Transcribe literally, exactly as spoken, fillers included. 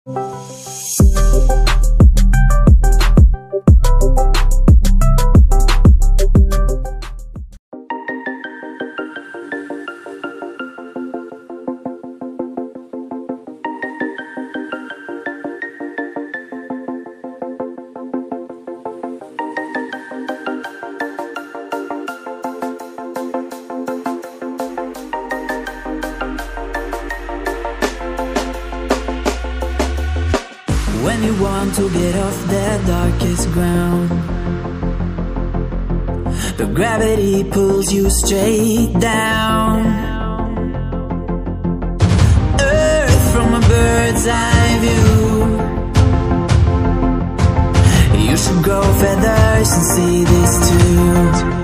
When you want to get off the darkest ground, but gravity pulls you straight down. Earth from a bird's eye view. You should grow feathers and see this too.